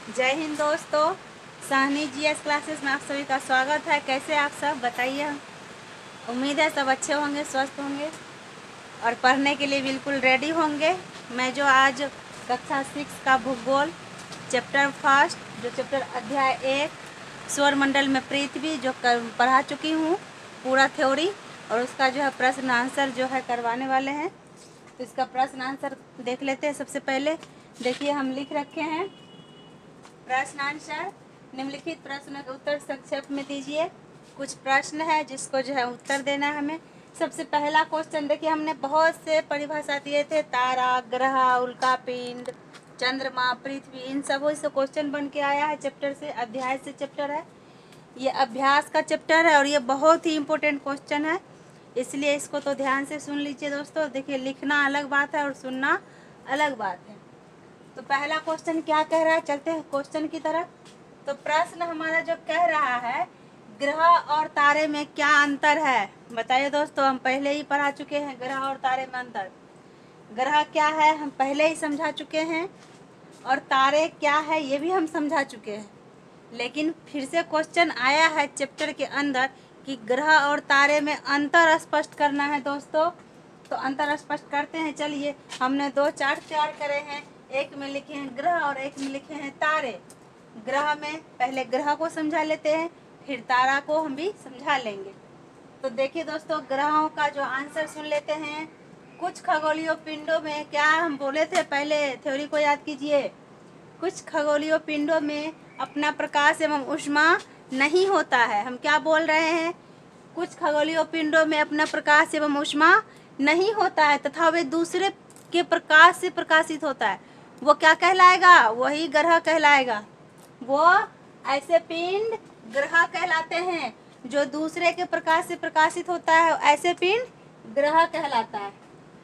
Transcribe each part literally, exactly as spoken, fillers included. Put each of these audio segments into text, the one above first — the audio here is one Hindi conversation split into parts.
जय हिंद दोस्तों, साहनी जीएस क्लासेस में आप सभी का स्वागत है। कैसे आप सब बताइए। उम्मीद है सब अच्छे होंगे, स्वस्थ होंगे और पढ़ने के लिए बिल्कुल रेडी होंगे। मैं जो आज कक्षा सिक्स का भूगोल चैप्टर फर्स्ट, जो चैप्टर अध्याय एक सौर मंडल में पृथ्वी जो कर पढ़ा चुकी हूँ पूरा थ्योरी, और उसका जो है प्रश्न आंसर जो है करवाने वाले हैं। तो इसका प्रश्न आंसर देख लेते हैं। सबसे पहले देखिए, हम लिख रखे हैं प्रश्न आंसर। निम्नलिखित प्रश्न का उत्तर संक्षेप में दीजिए। कुछ प्रश्न है जिसको जो है उत्तर देना है हमें। सबसे पहला क्वेश्चन देखिए, हमने बहुत से परिभाषा दिए थे, तारा, ग्रह, उल्का पिंड, चंद्रमा, पृथ्वी, इन सब से क्वेश्चन बन के आया है चैप्टर से, अध्याय से चैप्टर है। ये अभ्यास का चैप्टर है और ये बहुत ही इम्पोर्टेंट क्वेश्चन है, इसलिए इसको तो ध्यान से सुन लीजिए दोस्तों। देखिए, लिखना अलग बात है और सुनना अलग बात है। तो पहला क्वेश्चन क्या कह रहा है, चलते हैं क्वेश्चन की तरफ। तो प्रश्न हमारा जो कह रहा है, ग्रह और तारे में क्या अंतर है। बताइए दोस्तों, हम पहले ही पढ़ा चुके हैं ग्रह और तारे में अंतर। ग्रह क्या है हम पहले ही समझा चुके हैं, और तारे क्या है ये भी हम समझा चुके हैं। लेकिन फिर से क्वेश्चन आया है चैप्टर के अंदर कि ग्रह और तारे में अंतर स्पष्ट करना है दोस्तों। तो अंतर स्पष्ट करते हैं। चलिए, हमने दो चार्ट तैयार करे हैं, एक में लिखे हैं ग्रह और एक में लिखे हैं तारे। ग्रह में पहले ग्रह को समझा लेते हैं, फिर तारा को हम भी समझा लेंगे। तो देखिए दोस्तों, ग्रहों का जो आंसर सुन लेते हैं। कुछ खगोलीय पिंडों में क्या हम बोले थे, पहले थ्योरी को याद कीजिए। कुछ खगोलीय पिंडों में अपना प्रकाश एवं ऊष्मा नहीं होता है। हम क्या बोल रहे हैं, कुछ खगोलीय पिंडों में अपना प्रकाश एवं ऊष्मा नहीं होता है तथा वे दूसरे के प्रकाश से प्रकाशित होता है। वो क्या कहलाएगा, वही ग्रह कहलाएगा। वो ऐसे पिंड ग्रह कहलाते हैं जो दूसरे के प्रकाश से प्रकाशित होता है, ऐसे पिंड ग्रह कहलाता है।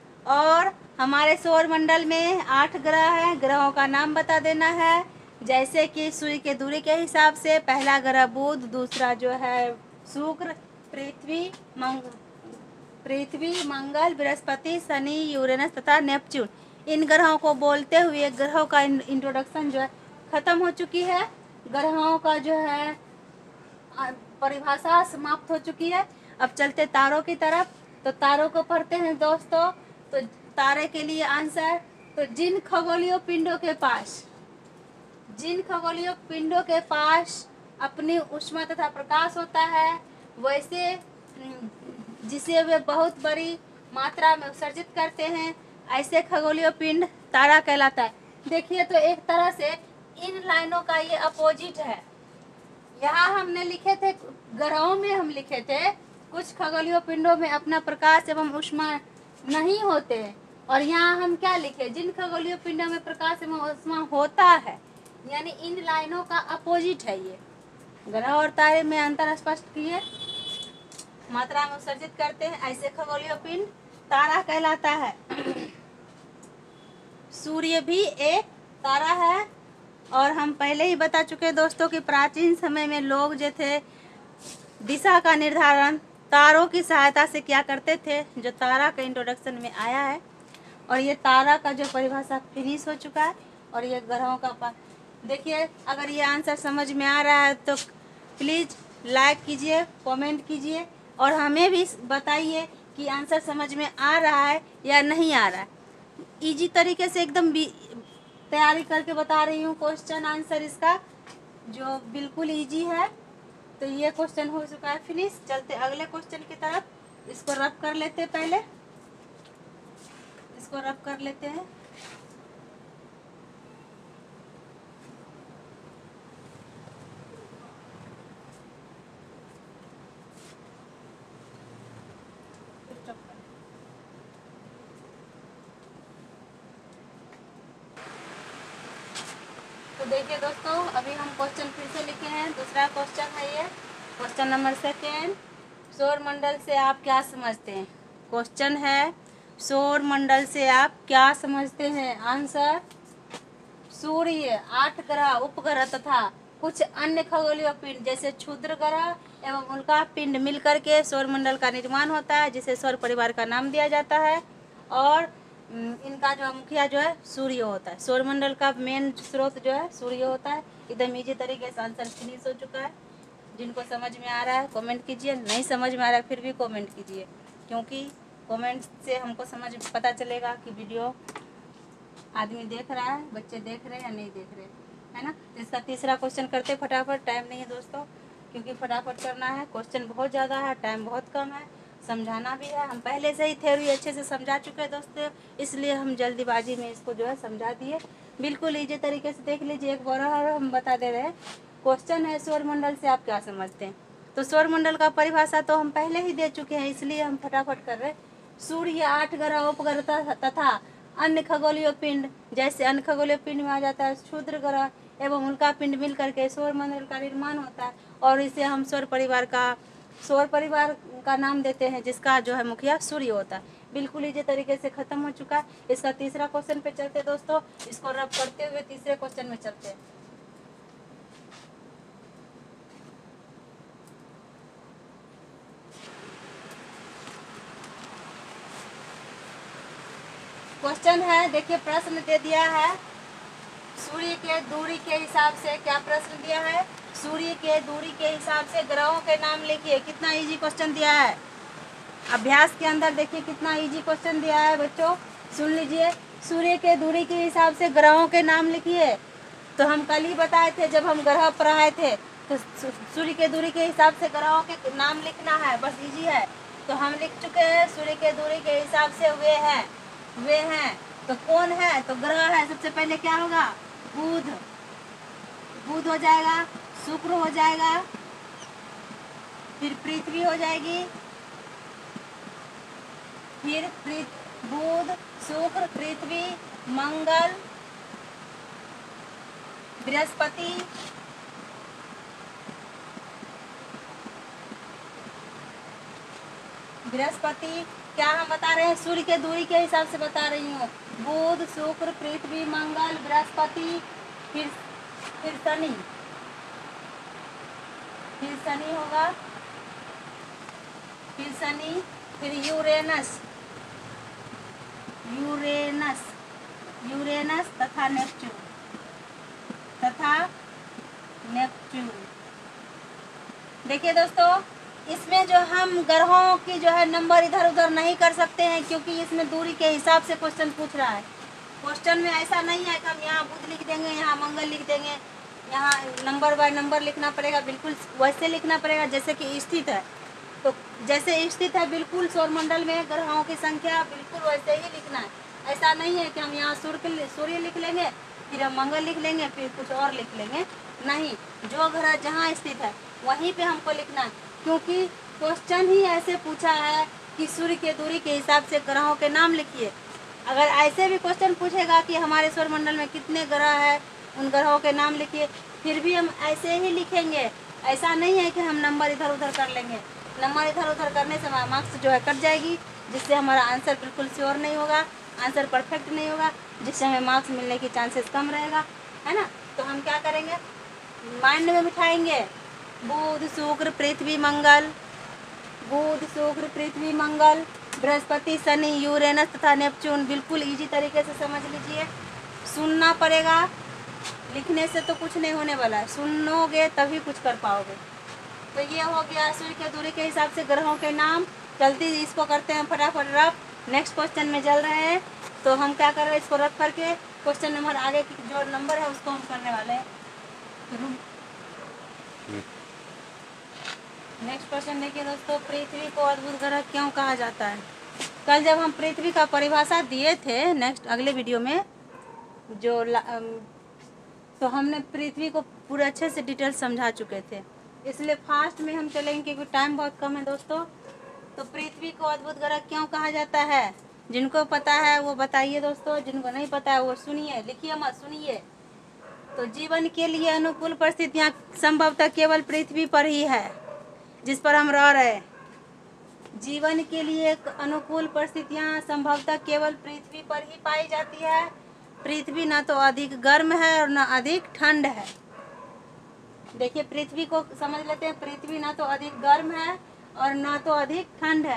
और हमारे सौर मंडल में आठ ग्रह हैं। ग्रहों का नाम बता देना है, जैसे कि सूर्य के दूरी के हिसाब से पहला ग्रह बुध, दूसरा जो है शुक्र, पृथ्वी मंग पृथ्वी मंगल, बृहस्पति, शनि, यूरेनस तथा नेपच्यून। इन ग्रहों को बोलते हुए ग्रहों का इंट्रोडक्शन जो है खत्म हो चुकी है। ग्रहों का जो है परिभाषा समाप्त हो चुकी है। अब चलते तारों की तरफ। तो तारों को पढ़ते हैं दोस्तों। तो तारे के लिए आंसर, तो जिन खगोलीय पिंडों के पास जिन खगोलीय पिंडों के पास अपनी ऊष्मा तथा प्रकाश होता है, वैसे जिसे वे बहुत बड़ी मात्रा में उत्सर्जित करते हैं, ऐसे खगोलीय पिंड तारा कहलाता है। देखिए, तो एक तरह से इन लाइनों का ये अपोजिट है। यहाँ हमने लिखे थे, ग्रहों में हम लिखे थे कुछ खगोलीय पिंडों में अपना प्रकाश एवं ऊष्मा नहीं होते हैं, और यहाँ हम क्या लिखे, जिन खगोलीय पिंडों में प्रकाश एवं ऊष्मा होता है। यानी इन लाइनों का अपोजिट है ये। ग्रह और तारे में अंतर स्पष्ट किए, मात्रा में उत्सर्जित करते हैं, ऐसे खगोलीय पिंड तारा कहलाता है। सूर्य भी एक तारा है, और हम पहले ही बता चुके दोस्तों कि प्राचीन समय में लोग जो थे दिशा का निर्धारण तारों की सहायता से क्या करते थे, जो तारा के इंट्रोडक्शन में आया है। और ये तारा का जो परिभाषा फिनिश हो चुका है, और ये ग्रहों का। देखिए, अगर ये आंसर समझ में आ रहा है तो प्लीज़ लाइक कीजिए, कमेंट कीजिए, और हमें भी बताइए कि आंसर समझ में आ रहा है या नहीं आ रहा है। इजी तरीके से एकदम तैयारी करके बता रही हूँ क्वेश्चन आंसर इसका, जो बिल्कुल इजी है। तो ये क्वेश्चन हो चुका है फिनिश। चलते अगले क्वेश्चन की तरफ। इसको रब कर लेते हैं, पहले इसको रब कर लेते हैं। तो देखिए दोस्तों, अभी हम क्वेश्चन फिर से लिखे हैं। दूसरा क्वेश्चन है ये, क्वेश्चन नंबर सेकेंड। सौर मंडल से आप क्या समझते हैं। क्वेश्चन है, सौर मंडल से आप क्या समझते हैं। आंसर, सूर्य, आठ ग्रह, उपग्रह तथा कुछ अन्य खगोलीय पिंड जैसे क्षुद्र ग्रह एवं उल्का पिंड मिलकर के सौर मंडल का निर्माण होता है, जिसे सौर परिवार का नाम दिया जाता है। और इनका जो मुखिया जो है सूर्य होता है। सौरमंडल का मेन स्रोत जो है सूर्य होता है। एकदम इजी तरीके से आंसर फिनिश हो चुका है। जिनको समझ में आ रहा है कमेंट कीजिए, नहीं समझ में आ रहा है फिर भी कमेंट कीजिए, क्योंकि कमेंट से हमको समझ पता चलेगा कि वीडियो आदमी देख रहा है, बच्चे देख रहे हैं या नहीं देख रहे, है ना। तो इसका तीसरा क्वेश्चन करते फटाफट, टाइम नहीं है दोस्तों, क्योंकि फटाफट करना है। क्वेश्चन बहुत ज़्यादा है, टाइम बहुत कम है, समझाना भी है। हम पहले से ही थ्योरी अच्छे से समझा चुके हैं दोस्तों, इसलिए हम जल्दीबाजी में इसको जो है समझा दिए। बिल्कुल इजी तरीके से देख लीजिए एक बार और हम बता दे रहे हैं। क्वेश्चन है सौरमंडल से आप क्या समझते हैं। तो सौरमंडल का परिभाषा तो हम पहले ही दे चुके हैं, इसलिए हम फटाफट कर रहे हैं। सूर्य, आठ ग्रह, उपग्रह तथा अन्य खगोलीय पिंड, जैसे अन्य खगोलीय पिंड में आ जाता है क्षुद्र ग्रह एवं उनका पिंड मिल करके सौरमंडल का निर्माण होता है, और इसे हम सौर परिवार का सौर परिवार का नाम देते हैं, जिसका जो है मुखिया सूर्य होता है। बिल्कुल इसी तरीके से खत्म हो चुका है। इसका तीसरा क्वेश्चन पे चलते दोस्तों, इसको रब करते हुए तीसरे क्वेश्चन में चलते हैं। क्वेश्चन है, देखिए प्रश्न दे दिया है सूर्य के दूरी के हिसाब से। क्या प्रश्न दिया है? सूर्य के दूरी के हिसाब से ग्रहों के नाम लिखिए। कितना इजी क्वेश्चन दिया है अभ्यास के अंदर, देखिए कितना इजी क्वेश्चन दिया है बच्चों, सुन लीजिए। सूर्य के दूरी के हिसाब से ग्रहों के नाम लिखिए। तो हम कल ही बताए थे जब हम ग्रह पढ़ाए थे, तो सूर्य के दूरी के हिसाब से ग्रहों के नाम लिखना है, बस इजी है। तो हम लिख चुके हैं सूर्य के दूरी के हिसाब से वे हैं वे हैं तो कौन है? तो ग्रह है। सबसे पहले क्या होगा? बुध, बुध हो जाएगा, शुक्र हो जाएगा, फिर पृथ्वी हो जाएगी, फिर बुध, शुक्र, पृथ्वी, मंगल, बृहस्पति, बृहस्पति। क्या हम बता रहे हैं? सूर्य के दूरी के हिसाब से बता रही हूँ। बुध, शुक्र, पृथ्वी, मंगल, बृहस्पति, फिर फिर शनि, फिर शनि होगा, फिर शनि, फिर यूरेनस, यूरेनस, यूरेनस तथा नेपच्यून, तथा नेपच्यून। देखिए दोस्तों, इसमें जो हम ग्रहों की जो है नंबर इधर उधर नहीं कर सकते हैं, क्योंकि इसमें दूरी के हिसाब से क्वेश्चन पूछ रहा है। क्वेश्चन में ऐसा नहीं है कि हम यहाँ बुध लिख देंगे, यहाँ मंगल लिख देंगे, यहाँ नंबर बाय नंबर लिखना पड़ेगा। बिल्कुल वैसे लिखना पड़ेगा जैसे कि स्थित है। तो जैसे स्थित है बिल्कुल सौरमंडल में ग्रहों की संख्या बिल्कुल वैसे ही लिखना है। ऐसा नहीं है कि हम यहाँ सूर्य सूर्य लिख लेंगे, फिर हम मंगल लिख लेंगे, फिर कुछ और लिख लेंगे। नहीं, जो ग्रह जहाँ स्थित है वहीं पे हमको लिखना है, क्योंकि क्वेश्चन ही ऐसे पूछा है कि सूर्य के दूरी के हिसाब से ग्रहों के नाम लिखिए। अगर ऐसे भी क्वेश्चन पूछेगा कि हमारे सौरमंडल में कितने ग्रह है, उन ग्रहों के नाम लिखिए, फिर भी हम ऐसे ही लिखेंगे। ऐसा नहीं है कि हम नंबर इधर उधर कर लेंगे। नंबर इधर उधर करने से हमारा मार्क्स जो है कट जाएगी, जिससे हमारा आंसर बिल्कुल श्योर नहीं होगा, आंसर परफेक्ट नहीं होगा, जिससे हमें मार्क्स मिलने की चांसेस कम रहेगा, है ना। तो हम क्या करेंगे? माइंड में बिठाएंगे बुध, शुक्र, पृथ्वी, मंगल, बुध, शुक्र, पृथ्वी, मंगल, बृहस्पति, शनि, यूरेनस तथा नेपच्यून। बिल्कुल इजी तरीके से समझ लीजिए। सुनना पड़ेगा, लिखने से तो कुछ नहीं होने वाला है, सुनोगे तभी कुछ कर पाओगे। तो ये हो गया सूर्य के दूरी के हिसाब से ग्रहों के नाम। जल्दी इसको करते हैं फटाफट रब। नेक्स्ट क्वेश्चन में चल रहे हैं, तो हम क्या कर रहे हैं, इसको रब करके क्वेश्चन नंबर आगे की जो नंबर है उसको हम करने वाले हैं। नेक्स्ट क्वेश्चन देखिए दोस्तों, पृथ्वी को अद्भुत ग्रह क्यों कहा जाता है? कल जब हम पृथ्वी का परिभाषा दिए थे, नेक्स्ट अगले वीडियो में जो तो हमने पृथ्वी को पूरे अच्छे से डिटेल समझा चुके थे, इसलिए फास्ट में हम चलेंगे क्योंकि टाइम बहुत कम है दोस्तों। तो पृथ्वी को अद्भुत ग्रह क्यों कहा जाता है? जिनको पता है वो बताइए दोस्तों, जिनको नहीं पता है वो सुनिए, लिखिए मत, सुनिए। तो जीवन के लिए अनुकूल परिस्थितियाँ संभवतः केवल पृथ्वी पर ही है, जिस पर हम रह रहे हैं। जीवन के लिए अनुकूल परिस्थितियाँ संभवतः केवल पृथ्वी पर ही पाई जाती है। पृथ्वी ना तो अधिक गर्म है और ना अधिक ठंड है। देखिए पृथ्वी को समझ लेते हैं, पृथ्वी ना तो अधिक गर्म है और ना तो अधिक ठंड है।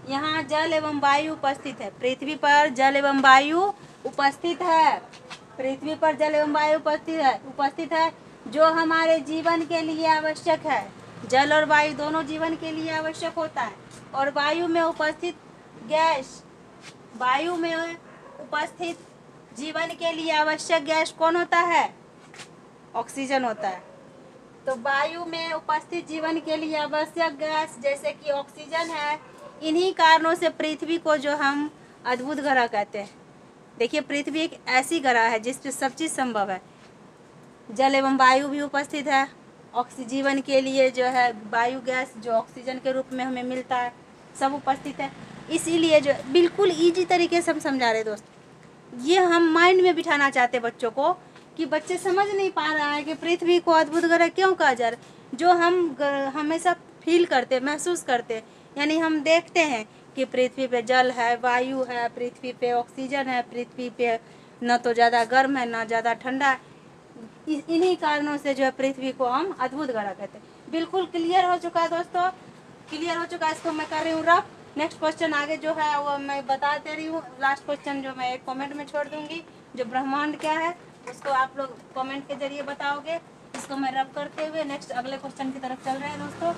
यहाँ जल एवं वायु उपस्थित है। पृथ्वी पर जल एवं वायु उपस्थित है। पृथ्वी पर जल एवं वायु उपस्थित है उपस्थित है जो हमारे जीवन के लिए आवश्यक है। जल और वायु दोनों जीवन के लिए आवश्यक होता है। और वायु में उपस्थित गैस, वायु में उपस्थित जीवन के लिए आवश्यक गैस कौन होता है? ऑक्सीजन होता है। तो वायु में उपस्थित जीवन के लिए आवश्यक गैस जैसे कि ऑक्सीजन है। इन्हीं कारणों से पृथ्वी को जो हम अद्भुत ग्रह कहते हैं। देखिए, पृथ्वी एक ऐसी ग्रह है जिस पे सब चीज़ संभव है। जल एवं वायु भी उपस्थित है। ऑक्सीजन जीवन के लिए जो है वायु गैस जो ऑक्सीजन के रूप में हमें मिलता है, सब उपस्थित है। इसीलिए जो बिल्कुल इजी तरीके से हम समझा रहे दोस्तों, ये हम माइंड में बिठाना चाहते हैं बच्चों को कि बच्चे समझ नहीं पा रहा है कि पृथ्वी को अद्भुत ग्रह क्यों कहा जा रहा है। जो हम हमेशा फील करते, महसूस करते, यानी हम देखते हैं कि पृथ्वी पे जल है, वायु है, पृथ्वी पे ऑक्सीजन है, पृथ्वी पे न तो ज़्यादा गर्म है ना ज़्यादा ठंडा है। इन्हीं कारणों से जो है पृथ्वी को हम अद्भुत ग्रह कहते हैं। बिल्कुल क्लियर हो चुका है दोस्तों, क्लियर हो चुका है। इसको मैं कर रही हूँ रफ। नेक्स्ट क्वेश्चन आगे जो है वो मैं बता दे रही हूँ। लास्ट क्वेश्चन जो मैं एक कमेंट में छोड़ दूंगी, जो ब्रह्मांड क्या है उसको आप लोग कमेंट के जरिए बताओगे। इसको मैं रफ करते हुए नेक्स्ट अगले क्वेश्चन की तरफ चल रहे हैं दोस्तों।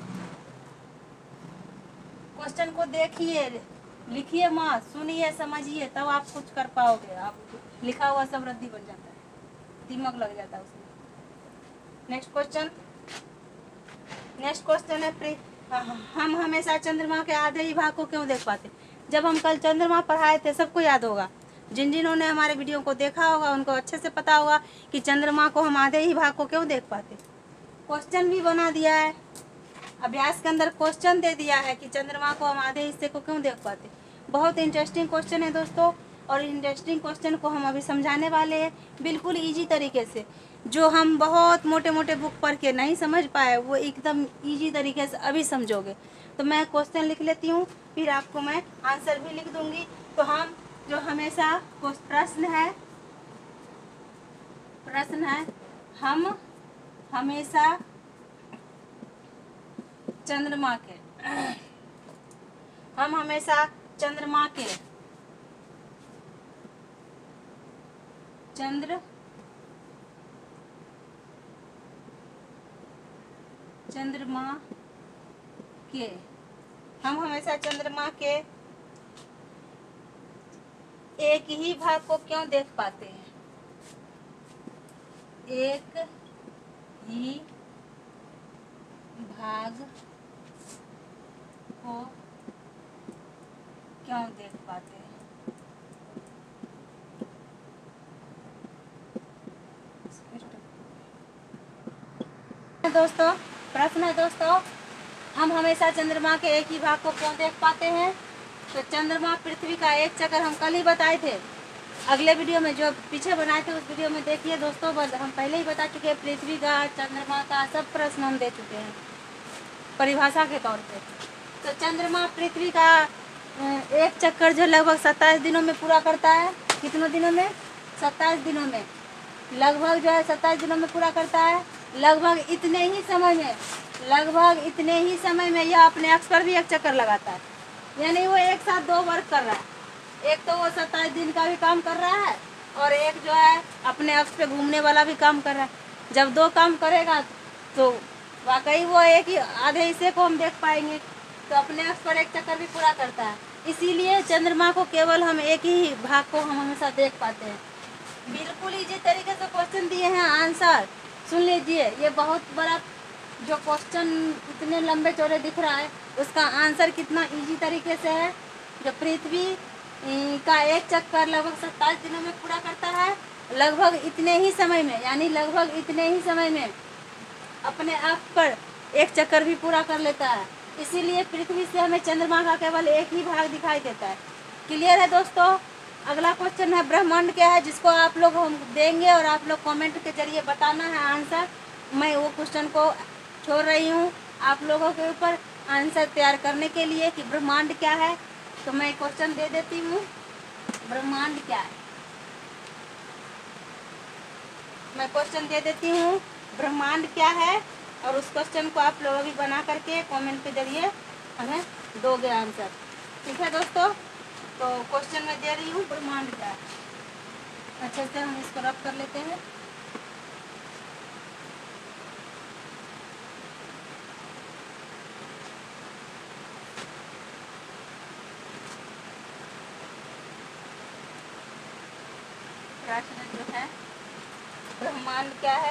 क्वेश्चन को देखिए, लिखिए मत, सुनिए, समझिए, तब आप कुछ कर पाओगे। आप लिखा हुआ सब रद्दी बन जाता है, दिमाग लग जाता है उसमें। नेक्स्ट क्वेश्चन नेक्स्ट क्वेश्चन है, हम हमेशा चंद्रमा के आधे ही भाग को क्यों देख पाते? जब हम कल चंद्रमा पढ़ाए थे, सबको याद होगा, जिन जिन्होंने हमारे वीडियो को देखा होगा उनको अच्छे से पता होगा कि चंद्रमा को हम आधे ही भाग को क्यों देख पाते। क्वेश्चन भी बना दिया है, अभ्यास के अंदर क्वेश्चन दे दिया है कि चंद्रमा को हम आधे हिस्से को क्यों देख पाते। बहुत इंटरेस्टिंग क्वेश्चन है दोस्तों, और इंटरेस्टिंग क्वेश्चन को हम अभी समझाने वाले हैं बिल्कुल इजी तरीके से। जो हम बहुत मोटे मोटे बुक पढ़ के नहीं समझ पाए वो एकदम इजी तरीके से अभी समझोगे। तो मैं क्वेश्चन लिख लेती हूँ, फिर आपको मैं आंसर भी लिख दूंगी। तो हम जो हमेशा प्रश्न है प्रश्न है हम हमेशा चंद्रमा के हम हमेशा चंद्रमा के चंद्र चंद्रमा के हम हमेशा चंद्रमा के एक ही भाग को क्यों देख पाते हैं? एक ही भाग को क्यों देख पाते हैं? दोस्तों प्रश्न है दोस्तों, हम हमेशा चंद्रमा के एक ही भाग को क्यों देख पाते हैं? तो चंद्रमा पृथ्वी का एक चक्कर हम कल ही बताए थे। अगले वीडियो में जो पीछे बनाए थे उस वीडियो में देखिए दोस्तों, हम पहले ही बता चुके हैं। पृथ्वी का, चंद्रमा का सब प्रश्न हम दे चुके हैं परिभाषा के तौर पे। तो चंद्रमा पृथ्वी का एक चक्कर जो लगभग सत्ताईस दिनों में पूरा करता है। कितनों दिनों में? सत्ताईस दिनों में लगभग जो है सत्ताईस दिनों में पूरा करता है। लगभग इतने ही समय में लगभग इतने ही समय में यह अपने अक्ष पर भी एक चक्कर लगाता है। यानी वो एक साथ दो वर्क कर रहा है। एक तो वो सत्ताईस दिन का भी काम कर रहा है और एक जो है अपने अक्ष पे घूमने वाला भी काम कर रहा है। जब दो काम करेगा तो वाकई वो एक ही आधे हिस्से को हम देख पाएंगे। तो अपने अक्ष पर एक चक्कर भी पूरा करता है। इसीलिए चंद्रमा को केवल हम एक ही भाग को हम हमेशा देख पाते हैं। बिल्कुल इजी तरीके से क्वेश्चन दिए हैं, आंसर सुन लीजिए। ये बहुत बड़ा जो क्वेश्चन इतने लंबे चौड़े दिख रहा है उसका आंसर कितना इजी तरीके से है। जो पृथ्वी का एक चक्कर लगभग सत्ताईस दिनों में पूरा करता है, लगभग इतने ही समय में, यानी लगभग इतने ही समय में अपने आप पर एक चक्कर भी पूरा कर लेता है। इसीलिए पृथ्वी से हमें चंद्रमा का केवल एक ही भाग दिखाई देता है। क्लियर है दोस्तों? अगला क्वेश्चन है ब्रह्मांड क्या है, जिसको आप लोग हम देंगे और आप लोग कमेंट के जरिए बताना है आंसर। मैं वो क्वेश्चन को छोड़ रही हूँ आप लोगों के ऊपर आंसर तैयार करने के लिए कि ब्रह्मांड क्या है। तो मैं क्वेश्चन दे देती हूँ, ब्रह्मांड क्या है। मैं क्वेश्चन दे देती हूँ ब्रह्मांड क्या है, और उस क्वेश्चन को आप लोग भी बना करके कमेंट के जरिए हमें दोगे आंसर। ठीक है दोस्तों, तो क्वेश्चन में दे रही हूँ ब्रह्मांड क्या है। अच्छे से हम इसको रब कर लेते हैं। प्रश्न जो है ब्रह्मांड क्या है।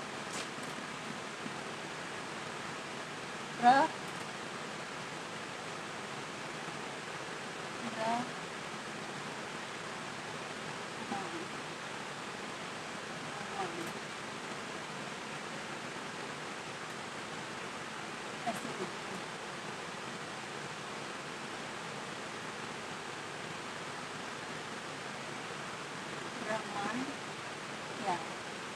ब्रह्मांड क्या है।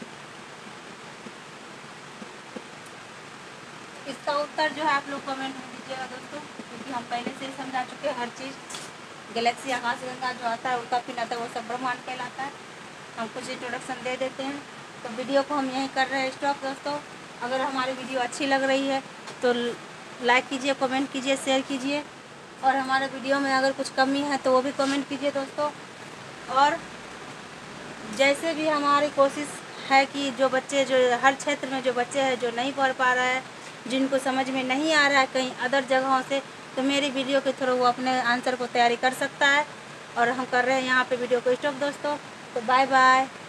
इसका उत्तर जो है आप लोग कमेंट में दीजिएगा दोस्तों, क्योंकि हम पहले से ही समझा चुके हैं हर चीज़। गैलेक्सी आकाशगंगा जो आता है उसका फिर आता है वो सब ब्रह्मांड कहलाता है। हम कुछ इंट्रोडक्शन दे देते हैं। तो वीडियो को हम यहीं कर रहे हैं स्टॉप दोस्तों। अगर हमारी वीडियो अच्छी लग रही है तो लाइक कीजिए, कमेंट कीजिए, शेयर कीजिए, और हमारे वीडियो में अगर कुछ कमी है तो वो भी कमेंट कीजिए दोस्तों। और जैसे भी हमारी कोशिश है कि जो बच्चे जो हर क्षेत्र में जो बच्चे हैं जो नहीं पढ़ पा रहा है, जिनको समझ में नहीं आ रहा है कहीं अदर जगहों से, तो मेरी वीडियो के थ्रू वो अपने आंसर को तैयारी कर सकता है। और हम कर रहे हैं यहाँ पे वीडियो को स्टॉप दोस्तों। तो बाय बाय।